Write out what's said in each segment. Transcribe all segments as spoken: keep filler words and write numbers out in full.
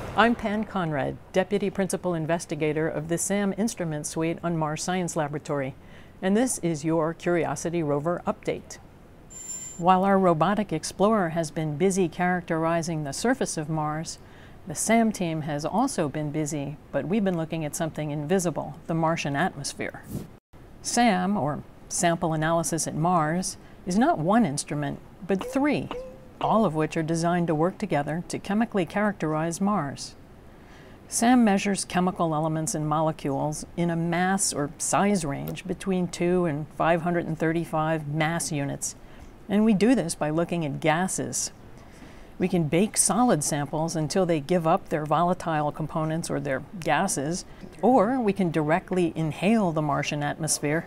I'm Pan Conrad, Deputy Principal Investigator of the SAM Instrument Suite on Mars Science Laboratory, and this is your Curiosity Rover update. While our robotic explorer has been busy characterizing the surface of Mars, the SAM team has also been busy, but we've been looking at something invisible, the Martian atmosphere. SAM, or Sample Analysis at Mars, is not one instrument, but three, all of which are designed to work together to chemically characterize Mars. SAM measures chemical elements and molecules in a mass or size range between two and five hundred thirty-five mass units, and we do this by looking at gases. We can bake solid samples until they give up their volatile components or their gases, or we can directly inhale the Martian atmosphere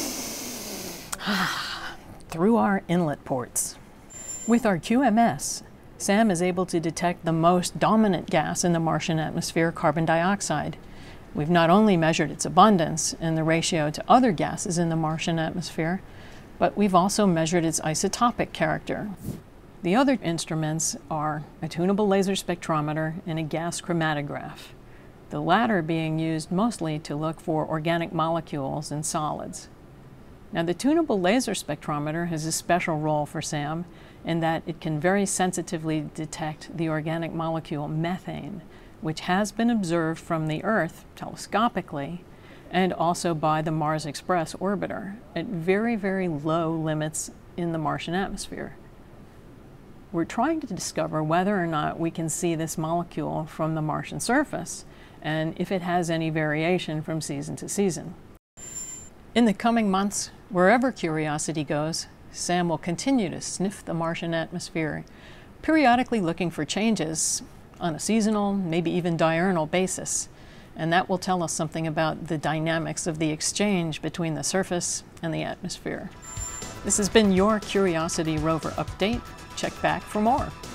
through our inlet ports. With our Q M S, SAM is able to detect the most dominant gas in the Martian atmosphere, carbon dioxide. We've not only measured its abundance and the ratio to other gases in the Martian atmosphere, but we've also measured its isotopic character. The other instruments are a tunable laser spectrometer and a gas chromatograph, the latter being used mostly to look for organic molecules in solids. Now, the tunable laser spectrometer has a special role for SAM in that it can very sensitively detect the organic molecule methane, which has been observed from the Earth telescopically and also by the Mars Express orbiter at very, very low limits in the Martian atmosphere. We're trying to discover whether or not we can see this molecule from the Martian surface and if it has any variation from season to season. In the coming months, wherever Curiosity goes, SAM will continue to sniff the Martian atmosphere, periodically looking for changes on a seasonal, maybe even diurnal basis, and that will tell us something about the dynamics of the exchange between the surface and the atmosphere. This has been your Curiosity Rover update. Check back for more.